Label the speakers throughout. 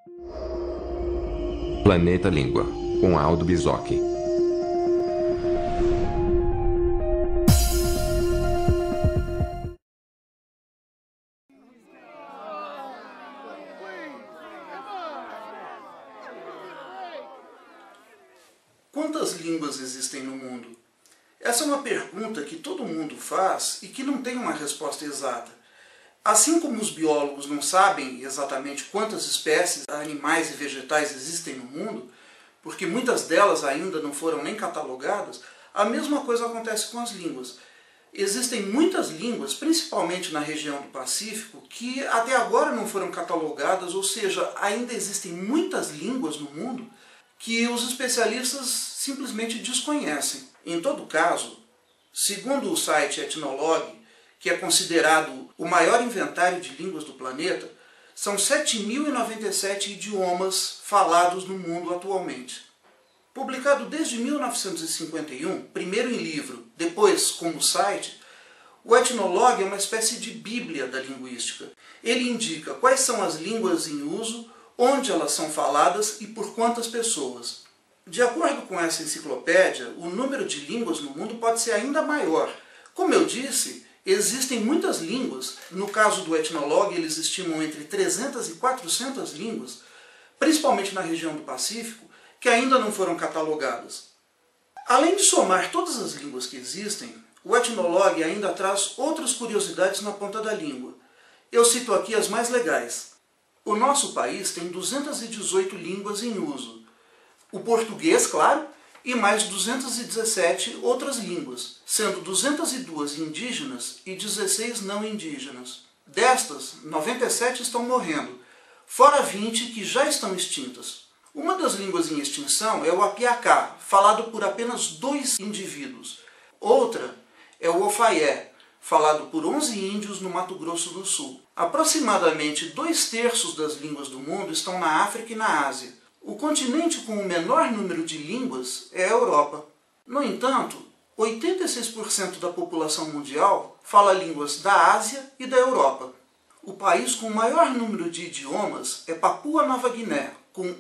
Speaker 1: Planeta Língua, com Aldo Bisocchi.
Speaker 2: Quantas línguas existem no mundo? Essa é uma pergunta que todo mundo faz e que não tem uma resposta exata. Assim como os biólogos não sabem exatamente quantas espécies animais e vegetais existem no mundo, porque muitas delas ainda não foram nem catalogadas, a mesma coisa acontece com as línguas. Existem muitas línguas, principalmente na região do Pacífico, que até agora não foram catalogadas, ou seja, ainda existem muitas línguas no mundo que os especialistas simplesmente desconhecem. Em todo caso, segundo o site Ethnologue, que é considerado o maior inventário de línguas do planeta, são 7.097 idiomas falados no mundo atualmente. Publicado desde 1951, primeiro em livro, depois como site, o Ethnologue é uma espécie de bíblia da linguística. Ele indica quais são as línguas em uso, onde elas são faladas e por quantas pessoas. De acordo com essa enciclopédia, o número de línguas no mundo pode ser ainda maior. Como eu disse, existem muitas línguas. No caso do Ethnologue, eles estimam entre 300 e 400 línguas, principalmente na região do Pacífico, que ainda não foram catalogadas. Além de somar todas as línguas que existem, o Ethnologue ainda traz outras curiosidades na ponta da língua. Eu cito aqui as mais legais. O nosso país tem 218 línguas em uso. O português, claro, e mais 217 outras línguas, sendo 202 indígenas e 16 não indígenas. Destas, 97 estão morrendo, fora 20 que já estão extintas. Uma das línguas em extinção é o apiacá, falado por apenas 2 indivíduos. Outra é o ofaié, falado por 11 índios no Mato Grosso do Sul. Aproximadamente 2/3 das línguas do mundo estão na África e na Ásia. O continente com o menor número de línguas é a Europa. No entanto, 86% da população mundial fala línguas da Ásia e da Europa. O país com o maior número de idiomas é Papua Nova Guiné, com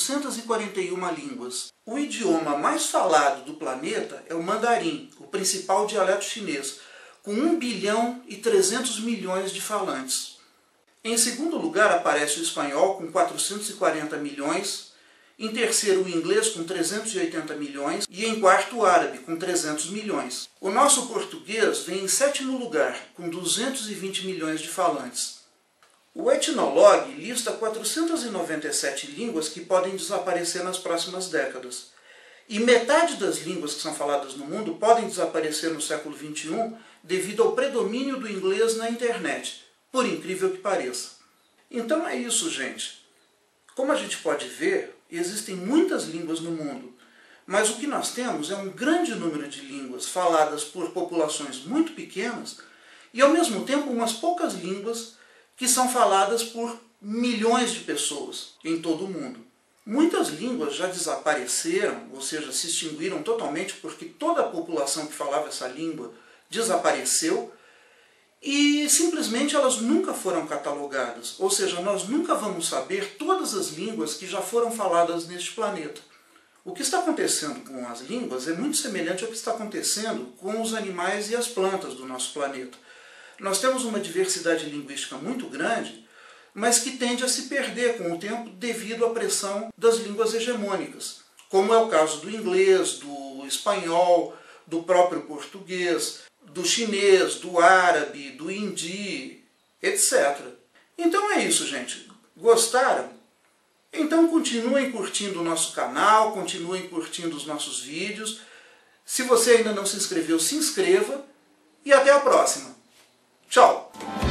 Speaker 2: 841 línguas. O idioma mais falado do planeta é o mandarim, o principal dialeto chinês, com 1 bilhão e 300 milhões de falantes. Em segundo lugar aparece o espanhol, com 440 milhões, em terceiro o inglês, com 380 milhões, e em quarto o árabe, com 300 milhões. O nosso português vem em sétimo lugar, com 220 milhões de falantes. O Ethnologue lista 497 línguas que podem desaparecer nas próximas décadas. E metade das línguas que são faladas no mundo podem desaparecer no século XXI devido ao predomínio do inglês na internet, por incrível que pareça. Então é isso, gente. Como a gente pode ver, existem muitas línguas no mundo, mas o que nós temos é um grande número de línguas faladas por populações muito pequenas e, ao mesmo tempo, umas poucas línguas que são faladas por milhões de pessoas em todo o mundo. Muitas línguas já desapareceram, ou seja, se extinguiram totalmente porque toda a população que falava essa língua desapareceu e simplesmente elas nunca foram catalogadas, ou seja, nós nunca vamos saber todas as línguas que já foram faladas neste planeta. O que está acontecendo com as línguas é muito semelhante ao que está acontecendo com os animais e as plantas do nosso planeta. Nós temos uma diversidade linguística muito grande, mas que tende a se perder com o tempo devido à pressão das línguas hegemônicas, como é o caso do inglês, do espanhol, do próprio português, do chinês, do árabe, do hindi, etc. Então é isso, gente. Gostaram? Então continuem curtindo o nosso canal, continuem curtindo os nossos vídeos. Se você ainda não se inscreveu, se inscreva e até a próxima. Tchau!